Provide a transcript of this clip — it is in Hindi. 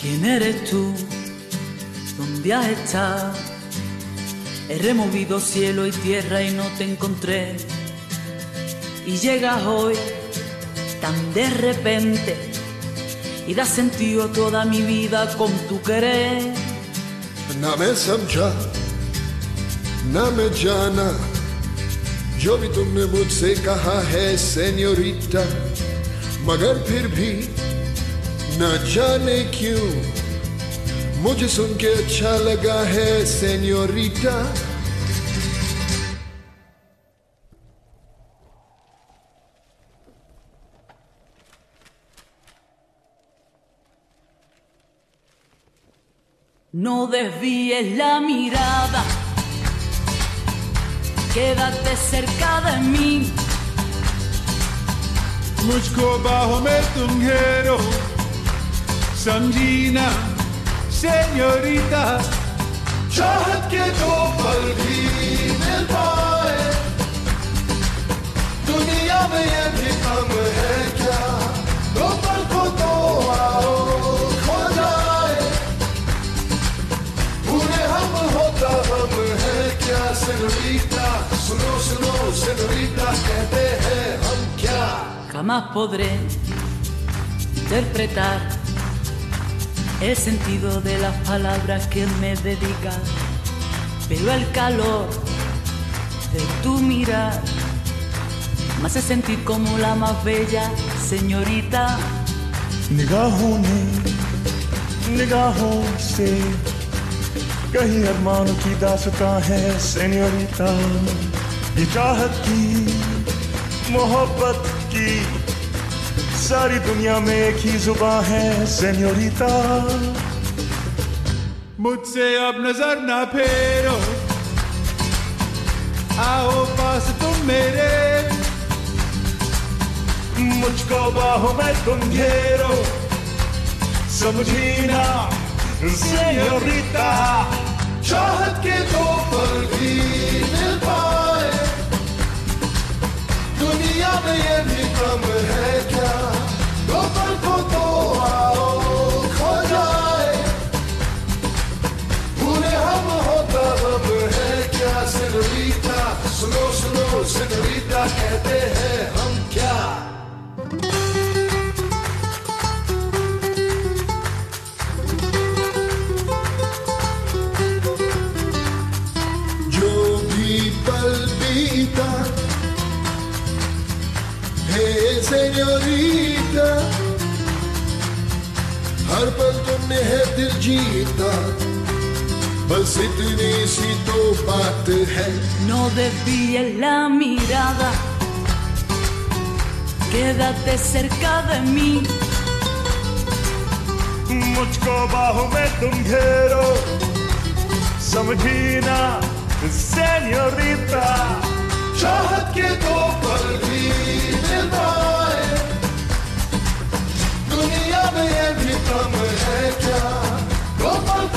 ¿Quién eres tú? ¿Dónde has estado? He removido cielo y tierra y no te encontré. Y llegas hoy tan de repente y das sentido a toda mi vida con tu querer. ना मैं समझा ना मैं जाना जो भी तुमने मुझसे कहा है सेन्योरिटा, मगर फिर भी न जाने क्यों मुझे सुन के अच्छा लगा है senorita. No desvíes la mirada, quédate cerca de mí. मुझको बाहों में तुम घेरो, समझी ना सेन्योरिटा। चाहत के दो पल भी मिल पाए, दुनिया में ये भी कम है क्या? दो पल को तो आओ खो जाए, पूरे हम होता हम है क्या? सेन्योरिटा सुनो सुनो सेन्योरिटा, कहते हैं हम क्या? Jamás podré interpretar el sentido de las palabras que me dedicas, pero el calor de tu mirar me hace sentir como la más bella señorita. निगाहों से कहीं अरमानों की दास्तां है सेन्योरिटा। ये चाहत की मोहब्बत की सारी दुनिया में एक ही जुबान है सेन्योरिटा। मुझसे अब नजर ना फेरो, आओ पास तुम मेरे। मुझको बाहों में तुम घेरो, समझी ना सेन्योरिटा। चाहत के दो पल भी मिल पाए, दुनिया में ये भी कम है क्या? दो पल को तो आओ खो जाए, पूरे हम होता हम है क्या? सेन्योरिटा सुनो सुनो सेन्योरिटा, कहते हैं हम क्या? जो भी पल बीता हे सेन्योरिटा, हर पल तुमने है दिल जीता, बस इतनी सी तो बात है। No desvíes la mirada, quédate cerca de mí. मुझको बाहों में तुम घेरो, समझी ना सेन्योरिटा। चाहत के दो पल भी मिल पाए, दुनिया में ये भी कम है क्या? दो पल